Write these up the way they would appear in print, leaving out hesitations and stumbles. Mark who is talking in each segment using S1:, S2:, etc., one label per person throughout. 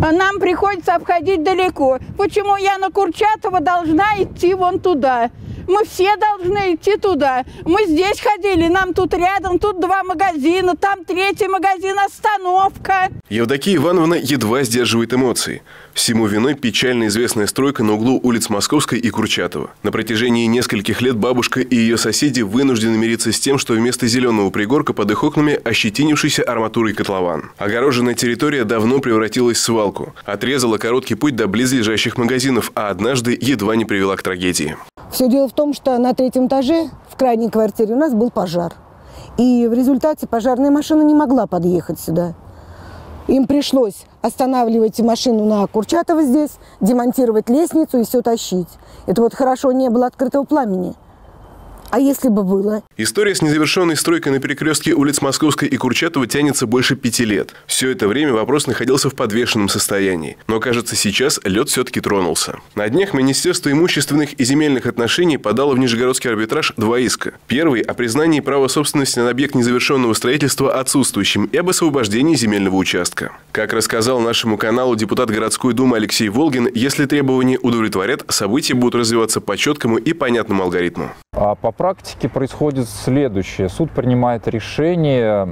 S1: А нам приходится обходить далеко. Почему я на Курчатова должна идти вон туда? Мы все должны идти туда. Мы здесь ходили, нам тут рядом, тут 2 магазина, там 3-й магазин, остановка.
S2: Евдокия Ивановна едва сдерживает эмоции. Всему виной печально известная стройка на углу улиц Московской и Курчатова. На протяжении нескольких лет бабушка и ее соседи вынуждены мириться с тем, что вместо зеленого пригорка под их окнами ощетинившийся арматурой котлован. Огороженная территория давно превратилась в свалку. Отрезала короткий путь до близлежащих магазинов, а однажды едва не привела к трагедии.
S3: Все дело в том, что на 3-м этаже, в крайней квартире, у нас был пожар. И в результате пожарная машина не могла подъехать сюда. Им пришлось останавливать машину на Курчатова здесь, демонтировать лестницу и все тащить. Это вот хорошо не было открытого пламени. А если бы было?
S2: История с незавершенной стройкой на перекрестке улиц Московской и Курчатова тянется больше 5 лет. Все это время вопрос находился в подвешенном состоянии. Но, кажется, сейчас лед все-таки тронулся. На днях Министерство имущественных и земельных отношений подало в Нижегородский арбитраж 2 иска. Первый – о признании права собственности на объект незавершенного строительства отсутствующим и об освобождении земельного участка. Как рассказал нашему каналу депутат городской думы Алексей Волгин, если требования удовлетворят, события будут развиваться по четкому и понятному алгоритму.
S4: По практике происходит следующее. Суд принимает решение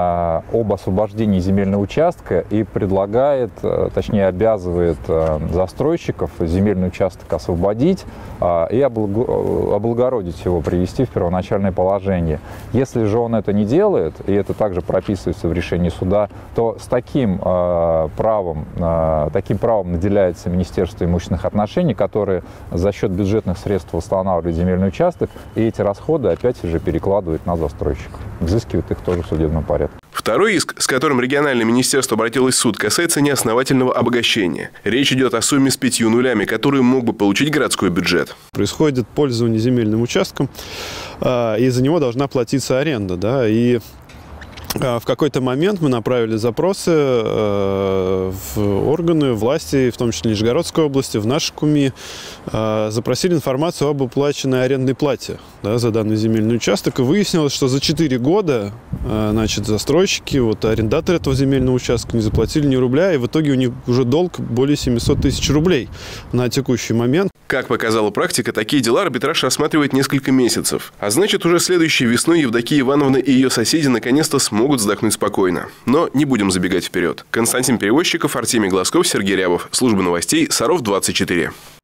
S4: об освобождении земельного участка и предлагает, точнее обязывает застройщиков земельный участок освободить и облагородить его, привести в первоначальное положение. Если же он это не делает, и это также прописывается в решении суда, то с таким правом наделяется Министерство имущественных отношений, которое за счет бюджетных средств восстанавливает земельный участок, и эти расходы опять же перекладывают на застройщиков. Взыскивают их тоже в судебном порядке.
S2: Второй иск, с которым региональное министерство обратилось в суд, касается неосновательного обогащения. Речь идет о сумме с 5 нулями, которую мог бы получить городской бюджет.
S5: Происходит пользование земельным участком, и за него должна платиться аренда. Да, и в какой-то момент мы направили запросы в органы власти, в том числе Нижегородской области, в наш КУМИ, запросили информацию об уплаченной арендной плате, да, за данный земельный участок. И выяснилось, что за 4 года застройщики, арендаторы этого земельного участка не заплатили ни рубля, и в итоге у них уже долг более 700 тысяч рублей на текущий момент.
S2: Как показала практика, такие дела арбитраж рассматривает несколько месяцев. А значит, уже следующей весной Евдокия Ивановна и ее соседи наконец-то смогут вздохнуть спокойно. Но не будем забегать вперед. Константин Перевозчиков, Артемий Глазков, Сергей Рябов. Служба новостей Саров 24.